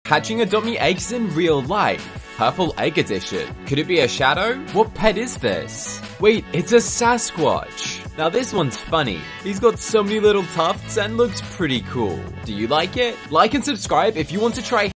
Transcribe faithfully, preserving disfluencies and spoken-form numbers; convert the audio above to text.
Hatching Adopt Me eggs in real life. Purple egg edition. Could it be a shadow? What pet is this? Wait, it's a Sasquatch. Now this one's funny. He's got so many little tufts and looks pretty cool. Do you like it? Like and subscribe if you want to try